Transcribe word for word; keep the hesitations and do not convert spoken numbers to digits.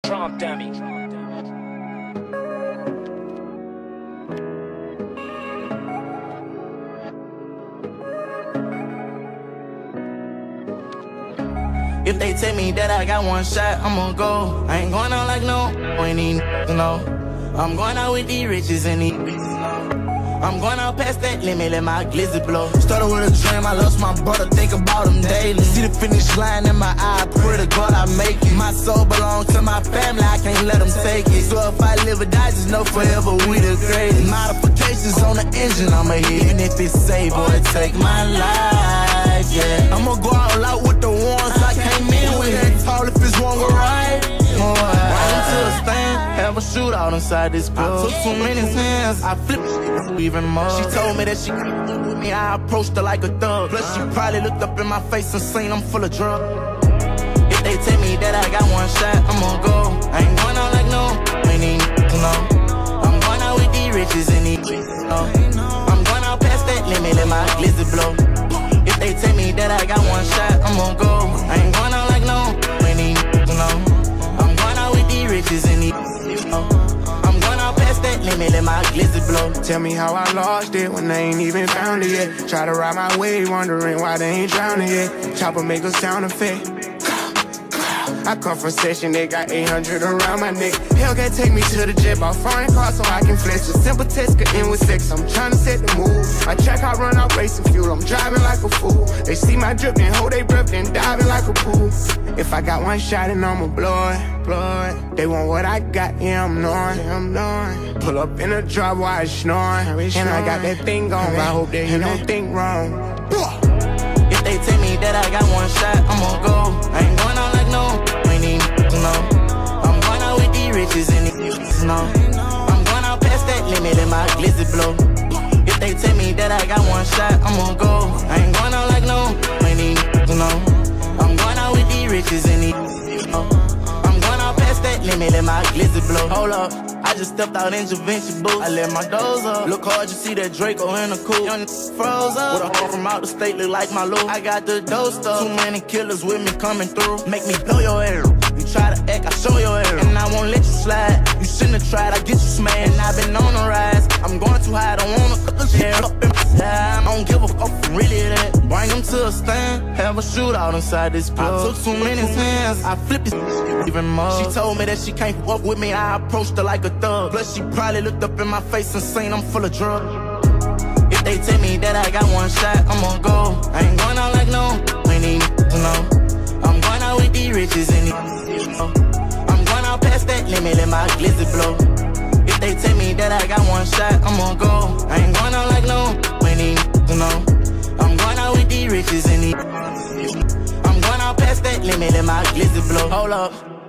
Drum dummy. If they tell me that I got one shot, I'ma go. I ain't going out like no, ain't even know. I'm going out with these riches and these bitches know. I'm going out past that limit, let my glizzy blow. Started with a dream, I lost my brother, think about him daily. See the finish line in my eye, pray to God I make it. My soul belongs to my family, I can't let them take it. So if I live or die, just know forever we the greatest. Modifications on the engine, I'ma hit. Even if it's save or it take my life, yeah. I'ma go all out with the ones I came in with. That tall if it's wrong or right. Right into the stand, have a shootout inside this club. I took too many hands, I flipped even more. She told me that she couldn't with me, I approached her like a thug. Plus she probably looked up in my face and seen I'm full of drugs. If they tell me that I got one shot, I'ma go. I ain't going out like no, ain't even know. I'm going out with these riches and these bitches know. I'm going out past that limit, let my glizzy blow. If they tell me that I got one shot, I'ma go. I ain't going out like no, ain't even know. I'm going out with these riches and these bitches know. I'm going out past that limit, let my glizzy blow. Tell me how I lost it when they ain't even found it yet. Try to ride my wave, wondering why they ain't drowning yet. Chopper make a sound effect. I come from session, they got eight hundred around my neck. Hellcat take me to the jet, bought foreign car so I can flex. A simple test could end with sex, I'm trying to set the mood. My track, I run out racing fuel, I'm driving like a fool. They see my drip, then hold they breath, then diving like a pool. If I got one shot and I'ma blow it, blow it. They want what I got, yeah, I'm knowing, yeah, I'm knowing. Pull up in a drop while it's snoring, and I got that thing on, I hope that you don't think wrong. If they tell me that I got one shot, I'ma go. I ain't going out like no, ain't even know. I'm going out with these riches and these bitches know. I'm going out past that limit, let my glizzy blow. If they tell me that I got one shot, I'ma go. I ain't going out like no, ain't even know. I'm going out with these riches and these bitches know. I'm going out past that limit, let my glizzy blow. Hold up, I just stepped out in Javinci boots. I let my doors up. Look hard, you see that Draco in the coupe. Young froze up. With a hoe from out the state, look like my Lou. I got the dough stuff. Too many killers with me coming through. Make me blow your hair. You try to act, I show your hair. And I won't let you slide. You shouldn't have tried, I get you smashed. And I've been on the rise. I'm going too high, I don't wanna cut the shit up in my time. I don't give a fuck from really that. Bring them to a stand. Have a shootout inside this club. I took too many hands. I flipped this even more. She told me that she can't fuck with me. I approached her like a thug. Plus she probably looked up in my face and seen I'm full of drugs. If they tell me that I got one shot, I'ma go. I ain't going out like no, ain't even know. I'm going out with these riches and these bitches know. I'm going out past that limit, let my glizzy blow. If they tell me that I got one shot, I'ma go. I ain't going out like no, ain't even know. I'm going out with these riches and these bitches. I'm going out past that limit, let my glizzy blow. Hold up.